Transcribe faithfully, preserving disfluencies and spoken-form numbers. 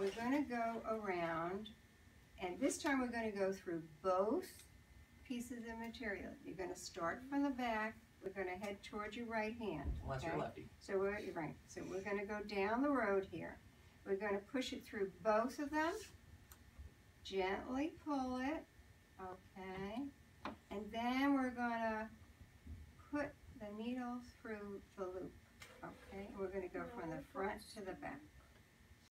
we're going to go around, and this time we're going to go through both pieces of material. You're going to start from the back. We're going to head towards your right hand. Unless okay? you're lefty. So we're right. So we're going to go down the road here. We're going to push it through both of them. Gently pull it. Okay. And then we're going to put the needle through the loop. Okay. We're going to go from the front to the back.